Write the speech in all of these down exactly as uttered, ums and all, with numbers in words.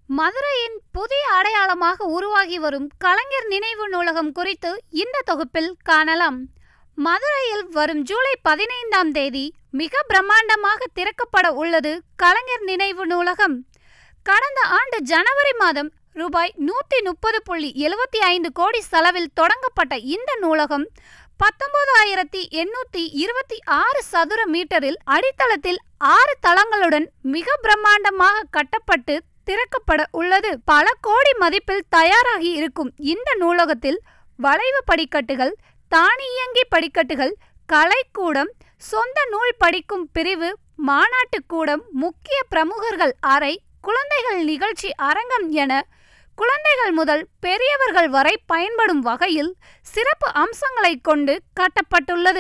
மதுரையின் புதிய அடையாளமாக உருவாகி வரும் கலைஞர் நினைவு நூலகம் குறித்து இந்த தொகுப்பில் காணலாம். மதுரையில் வரும் ஜூலை பதினைந்தாம் தேதி மிக பிரம்மாண்டமாக திறக்கப்பட உள்ளது கலைஞர் நினைவு நூலகம். கடந்த ஆண்டு ஜனவரி மாதம் ரூபாய் நூற்றி முப்பது புள்ளி எழுபத்தி ஐந்து கோடி செலவில் தொடங்கப்பட்ட இந்த நூலகம் பத்தொன்பதாயிரத்தி எண்ணூற்றி இருபத்தி ஆறு சதுர மீட்டரில் அடித்தளத்தில் ஆறு தளங்களுடன் மிக பிரம்மாண்டமாக கட்டப்பட்டு திறக்கப்பட உள்ளது. பல கோடி மதிப்பில் தயாராகி இருக்கும் இந்த நூலகத்தில் வளைவு படிக்கட்டுகள், தானியங்கி படிக்கட்டுகள், கலைக்கூடம், சொந்த நூல் படிக்கும் பிரிவு, மாநாட்டு கூடம், முக்கிய பிரமுகர்கள் அறை, குழந்தைகள் நிகழ்ச்சி அரங்கம் என குழந்தைகள் முதல் பெரியவர்கள் வரை பயன்படும் வகையில் சிறப்பு அம்சங்களை கொண்டு கட்டப்பட்டுள்ளது.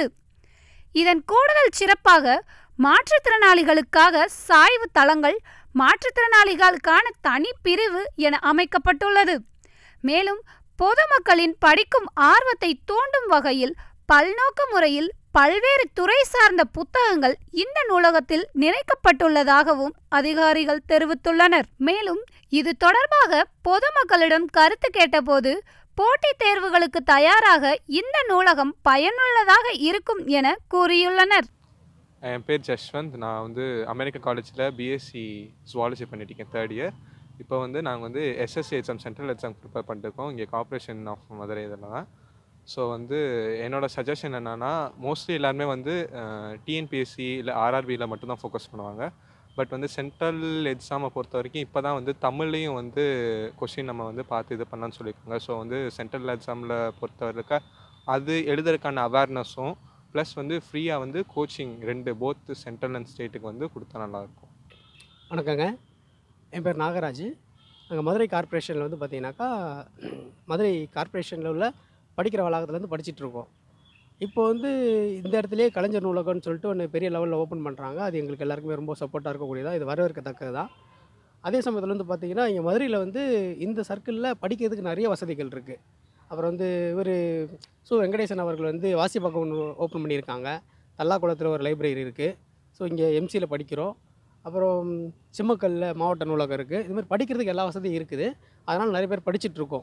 இதன் கூடுதல் சிறப்பாக மாற்றுத்திறனாளிகளுக்காக சாய்வு தளங்கள், மாற்றுத்திறனாளிகளுக்கான தனி பிரிவு என அமைக்கப்பட்டுள்ளது. மேலும் பொதுமக்களின் படிக்கும் ஆர்வத்தை தூண்டும் வகையில் பல்நோக்கு முறையில் பல்வேறு துறை சார்ந்த புத்தகங்கள் இந்த நூலகத்தில் நிறைக்கப்பட்டுள்ளதாகவும் அதிகாரிகள் தெரிவித்துள்ளனர். மேலும் இது தொடர்பாக பொதுமக்களிடம் கருத்து கேட்டபோது போட்டித் தேர்வுகளுக்கு தயாராக இந்த நூலகம் பயனுள்ளதாக இருக்கும் என கூறியுள்ளனர். என் பேர் ஜஷ்வந்த். நான் வந்து அமெரிக்கன் காலேஜில் பிஎஸ்சி ஜுவாலஜி பண்ணிட்டுருக்கேன், தேர்ட் இயர். இப்போ வந்து நாங்கள் வந்து SSC exam, central exam prepare பண்ணிட்டுருக்கோம் இங்கே கார்ப்பரேஷன் ஆஃப் மதுரை இதெல்லாம். ஸோ வந்து என்னோடய சஜஷன் என்னென்னா, மோஸ்ட்லி எல்லாருமே வந்து டிஎன்பிஎஸ்சி இல்லை ஆர்ஆர்பியில் மட்டும்தான் ஃபோக்கஸ் பண்ணுவாங்க. பட் வந்து சென்ட்ரல் எக்ஸாமை பொறுத்த வரைக்கும் இப்போ தான் வந்து தமிழ்லையும் வந்து கொஷின் நம்ம வந்து பார்த்து இது பண்ணான்னு சொல்லியிருக்காங்க. ஸோ வந்து சென்ட்ரல் எக்ஸாமில் பொறுத்த வரைக்கும் அது எழுதுறதுக்கான அவேர்னஸும் ப்ளஸ் வந்து ஃப்ரீயாக வந்து கோச்சிங் ரெண்டு போத் சென்ட்ரல் அண்ட் ஸ்டேட்டுக்கு வந்து கொடுத்தா நல்லாயிருக்கும். வணக்கங்க, என் பேர் நாகராஜ். நாங்கள் மதுரை கார்ப்பரேஷனில் வந்து பார்த்தீங்கன்னாக்கா மதுரை கார்ப்பரேஷனில் உள்ள படிக்கிற வளாகத்துலேருந்து படிச்சுட்ருக்கோம். இப்போ வந்து இந்த இடத்துலேயே கலைஞர் நூலகம்னு சொல்லிட்டு ஒன்று பெரிய லெவலில் ஓப்பன் பண்ணுறாங்க. அது எங்களுக்கு எல்லாருக்குமே ரொம்ப சப்போர்ட்டாக இருக்கக்கூடியதாக, இது வரவேற்கத்தக்கது தான். அதே சமயத்தில் வந்து பார்த்திங்கன்னா இங்கே மதுரையில் வந்து இந்த சர்க்கிளில் படிக்கிறதுக்கு நிறைய வசதிகள் இருக்குது. அப்புறம் வந்து இவர் சு வெங்கடேசன் அவர்கள் வந்து வாசிப்பாக்கம் ஒன்று ஓப்பன் பண்ணியிருக்காங்க. தல்லாக்குளத்தில் ஒரு லைப்ரரி இருக்குது. ஸோ இங்கே எம்சியில் படிக்கிறோம். அப்புறம் சிம்மக்கல்லில் மாவட்ட நூலகம் இருக்குது. இதுமாதிரி படிக்கிறதுக்கு எல்லா வசதியும் இருக்குது. அதனால் நிறைய பேர் படிச்சுட்ருக்கோம்.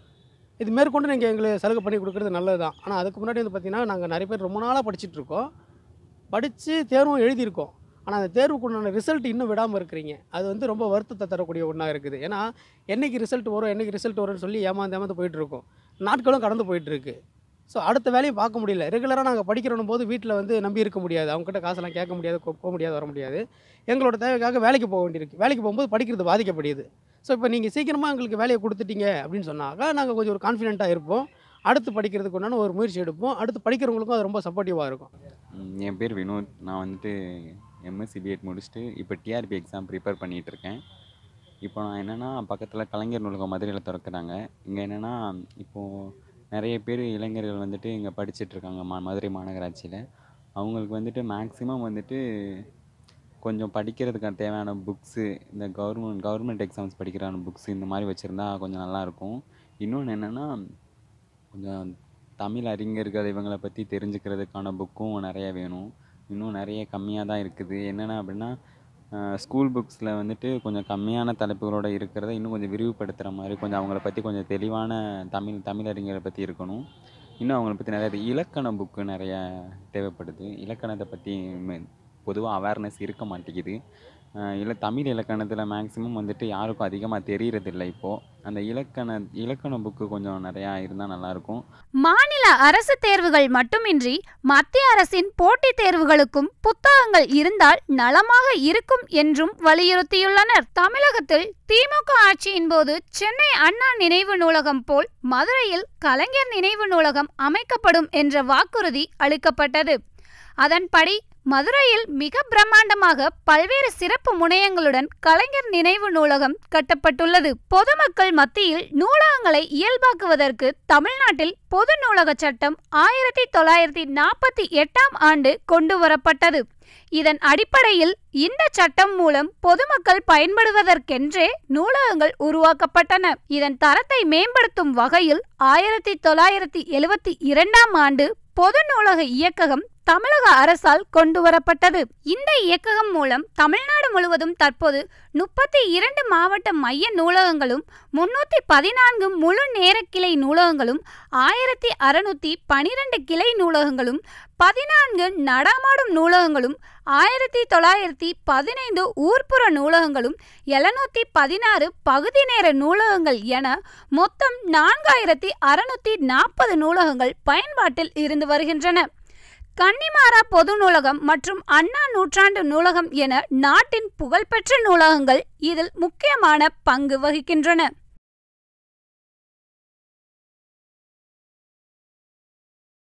இது மேற்கொண்டு நீங்கள் எங்களுக்கு சலுகை பண்ணி கொடுக்குறது நல்லது தான். ஆனால் அதுக்கு முன்னாடி வந்து பார்த்திங்கன்னா நாங்கள் நிறைய பேர் ரொம்ப நாளாக படிச்சுட்ருக்கோம், படித்து தேர்வும் எழுதியிருக்கோம். ஆனால் அந்த தேர்வுக்குண்டான ரிசல்ட் இன்னும் விடாமல் இருக்கிறீங்க. அது வந்து ரொம்ப வருத்தத்தை தரக்கூடிய ஒன்றா இருக்குது. ஏன்னா என்றைக்கு ரிசல்ட் வரும் என்றைக்கு ரிசல்ட் வரும்னு சொல்லி ஏமாந்து ஏமாந்து போயிட்டுருக்கோம். நாட்களும் கடந்து போயிட்டுருக்கு. ஸோ அடுத்த வேலையும் பார்க்க முடியல. ரெகுலராக நாங்கள் படிக்கிறோம் போது வீட்டில் வந்து நம்பி இருக்க முடியாது, அவங்ககிட்ட காசெல்லாம் கேட்க முடியாது, போக முடியாது, வர முடியாது. எங்களோட தேவைக்காக வேலைக்கு போக வேண்டியிருக்கு. வேலைக்கு போகும்போது படிக்கிறது பாதிக்கப்படுது. ஸோ இப்போ நீங்கள் சீக்கிரமாக எங்களுக்கு வேலையை கொடுத்துட்டீங்க அப்படின்னு சொன்னாக்கா நாங்கள் கொஞ்சம் ஒரு கான்ஃபிடென்ட்டாக இருப்போம். அடுத்து படிக்கிறதுக்கு உண்டான ஒரு முயற்சி எடுப்போம். அடுத்து படிக்கிறவங்களுக்கும் அது ரொம்ப சப்போர்ட்டிவாக இருக்கும். என் பேர் வினோத். நான் வந்துட்டு எம்எஸ்சி பிஎட் முடிச்சுட்டு இப்போ டிஆர்பி எக்ஸாம் ப்ரிப்பேர் பண்ணிகிட்ருக்கேன். இப்போ நான் என்னென்னா பக்கத்தில் கலைஞர் நூலகம் மதுரையில் திறக்கிறாங்க. இங்கே என்னென்னா இப்போது நிறைய பேர் இளைஞர்கள் வந்துட்டு இங்கே படிச்சுட்ருக்காங்க மா மதுரை மாநகராட்சியில். அவங்களுக்கு வந்துட்டு மேக்ஸிமம் வந்துட்டு கொஞ்சம் படிக்கிறதுக்கு தேவையான புக்ஸு, இந்த கவர்மெண்ட் கவர்மெண்ட் எக்ஸாம்ஸ் படிக்கிறான புக்ஸு இந்த மாதிரி வச்சுருந்தா கொஞ்சம் நல்லாயிருக்கும். இன்னொன்று என்னென்னா கொஞ்சம் தமிழ் அறிஞர்கள் இவங்களை பற்றி தெரிஞ்சுக்கிறதுக்கான புக்கும் நிறைய வேணும். இன்னும் நிறைய கம்மியாக தான் இருக்குது. என்னென்னா அப்படின்னா ஸ்கூல் புக்ஸில் வந்துட்டு கொஞ்சம் கம்மியான தலைப்புகளோடு இருக்கிறத இன்னும் கொஞ்சம் விரிவுபடுத்துகிற மாதிரி கொஞ்சம் அவங்கள பற்றி கொஞ்சம் தெளிவான தமிழ் தமிழ் அறிஞரை பற்றி இருக்கணும். இன்னும் அவங்கள பற்றி நிறைய இலக்கண புக்கு நிறைய தேவைப்படுது. இலக்கணத்தை பற்றி பொதுவாக அவேர்னஸ் இருக்க மாட்டேங்குது. இல்லை தமிழ் இலக்கணத்தில் மேக்ஸிமம் வந்துட்டு யாருக்கும் அதிகமாக தெரிகிறதில்லை. இப்போது அந்த இலக்கண இலக்கண புக்கு கொஞ்சம் நிறையா இருந்தால் நல்லாயிருக்கும். மாநில அரசு தேர்வுகள் மட்டுமின்றி மத்திய அரசின் போட்டித் தேர்வுகளுக்கும் புத்தகங்கள் இருந்தால் நலமாக இருக்கும் என்றும் வலியுறுத்தியுள்ளனர். தமிழகத்தில் திமுக ஆட்சியின் போது சென்னை அண்ணா நினைவு நூலகம் போல் மதுரையில் கலைஞர் நினைவு நூலகம் அமைக்கப்படும் என்ற வாக்குறுதி அளிக்கப்பட்டது. அதன்படி மதுரையில் மிக பிரம்மாண்டமாக பல்வேறு சிறப்பு முனையங்களுடன் கலைஞர் நினைவு நூலகம் கட்டப்பட்டுள்ளது. பொதுமக்கள் மத்தியில் நூலகங்களை இயல்பாக்குவதற்கு தமிழ்நாட்டில் பொது நூலக சட்டம் ஆயிரத்தி தொள்ளாயிரத்தி நாற்பத்தி எட்டாம் ஆண்டு கொண்டு வரப்பட்டது. இதன் அடிப்படையில் இந்த சட்டம் மூலம் பொதுமக்கள் பயன்படுவதற்கென்றே நூலகங்கள் உருவாக்கப்பட்டன. இதன் தரத்தை மேம்படுத்தும் வகையில் ஆயிரத்தி தொள்ளாயிரத்தி எழுபத்தி இரண்டாம் ஆண்டு பொது நூலக இயக்ககம் தமிழக அரசால் கொண்டு வரப்பட்டது. இந்த இயக்ககம் மூலம் தமிழ்நாடு முழுவதும் தற்போது முப்பத்தி இரண்டு மாவட்ட மைய நூலகங்களும் முன்னூத்தி பதினான்கு முழு நேர கிளை நூலகங்களும் ஆயிரத்தி அறுநூத்தி பனிரெண்டு கிளை நூலகங்களும் பதினான்கு நடமாடும் நூலகங்களும் ஆயிரத்தி தொள்ளாயிரத்தி பதினைந்து ஊர்ப்புற நூலகங்களும் எழுநூத்தி பதினாறு பகுதி நேர நூலகங்கள் என மொத்தம் நான்காயிரத்தி அறுநூத்தி நாற்பது நூலகங்கள் பயன்பாட்டில் இருந்து வருகின்றன. கன்னிமாரா பொது நூலகம் மற்றும் அண்ணா நூற்றாண்டு நூலகம் என நாட்டின் புகழ்பெற்ற நூலகங்கள் இதில் முக்கியமான பங்கு வகிக்கின்றன.